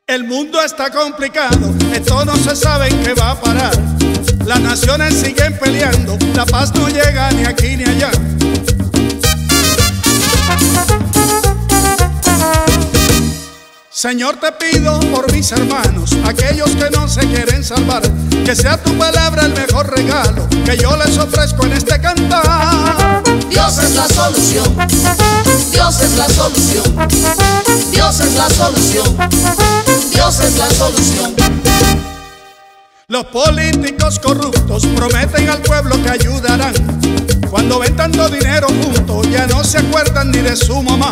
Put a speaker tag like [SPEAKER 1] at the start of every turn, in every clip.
[SPEAKER 1] El mundo está complicado, esto no se sabe en qué va a parar. Las naciones siguen peleando, la paz no llega ni aquí ni allá. Señor, te pido por mis hermanos, aquellos que no se quieren salvar, que sea tu palabra el mejor regalo que yo les ofrezco en este cantar.
[SPEAKER 2] Dios es la solución, Dios es la solución, Dios es la solución, Dios es la solución.
[SPEAKER 1] Los políticos corruptos prometen al pueblo que ayudarán. Cuando ven tanto dinero juntos, ya no se acuerdan ni de su mamá.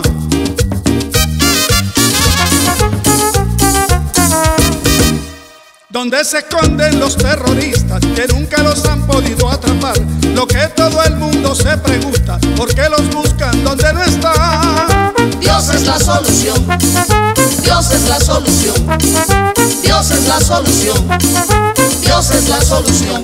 [SPEAKER 1] Donde se esconden los terroristas que nunca los han podido atrapar. Lo que todo el mundo se pregunta, ¿por qué los buscan donde no están?
[SPEAKER 2] Dios es la solución, Dios es la solución, Dios es la solución, Dios es la solución.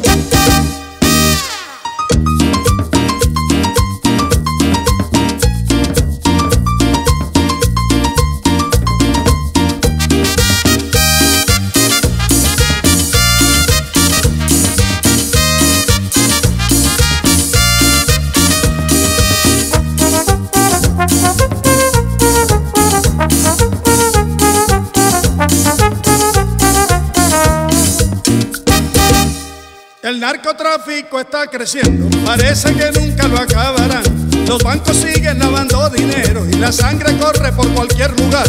[SPEAKER 1] El narcotráfico está creciendo, parece que nunca lo acabarán. Los bancos siguen lavando dinero y la sangre corre por cualquier lugar.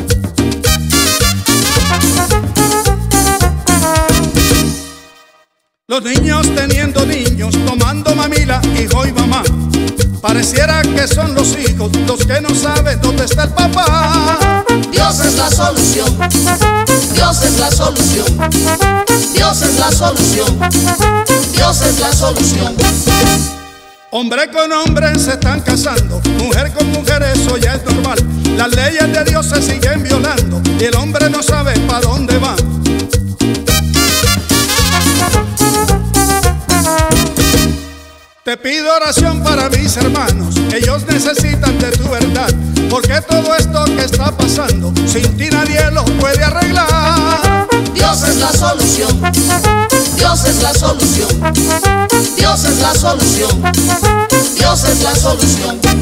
[SPEAKER 1] Los niños teniendo niños, tomando mamila, hijo y mamá. Pareciera que son los hijos los que no saben dónde está el papá.
[SPEAKER 2] Dios es la solución, Dios es la solución, Dios es la solución, Dios es la solución.
[SPEAKER 1] Hombre con hombre se están casando, mujer con mujer, eso ya es normal. Las leyes de Dios se siguen violando y el hombre no sabe para dónde va. Te pido oración para mis hermanos, ellos necesitan de tu verdad, porque todo esto que está pasando, sin ti nadie lo puede arreglar.
[SPEAKER 2] Dios es la solución, Dios es la solución, Dios es la solución, Dios es la solución.